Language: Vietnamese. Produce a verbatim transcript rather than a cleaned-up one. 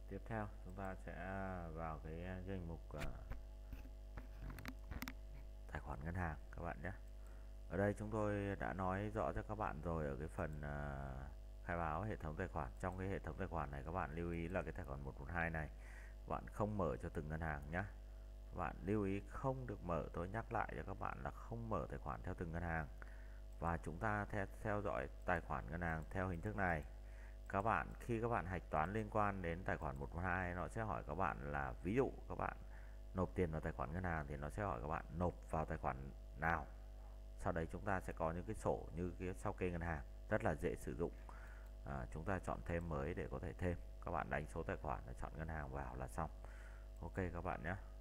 Tiếp theo chúng ta sẽ vào cái danh mục uh, tài khoản ngân hàng các bạn nhé. Ở đây chúng tôi đã nói rõ cho các bạn rồi ở cái phần uh, khai báo hệ thống tài khoản. Trong cái hệ thống tài khoản này các bạn lưu ý là cái tài khoản một một hai này bạn không mở cho từng ngân hàng nhé. Các bạn lưu ý không được mở, tôi nhắc lại cho các bạn là không mở tài khoản theo từng ngân hàng. Và chúng ta theo, theo dõi tài khoản ngân hàng theo hình thức này. Các bạn khi các bạn hạch toán liên quan đến tài khoản một một hai, nó sẽ hỏi các bạn là, ví dụ các bạn nộp tiền vào tài khoản ngân hàng thì nó sẽ hỏi các bạn nộp vào tài khoản nào. Sau đấy chúng ta sẽ có những cái sổ như cái sao kê ngân hàng rất là dễ sử dụng. À, chúng ta chọn thêm mới để có thể thêm. Các bạn đánh số tài khoản và chọn ngân hàng vào là xong. Ok các bạn nhé.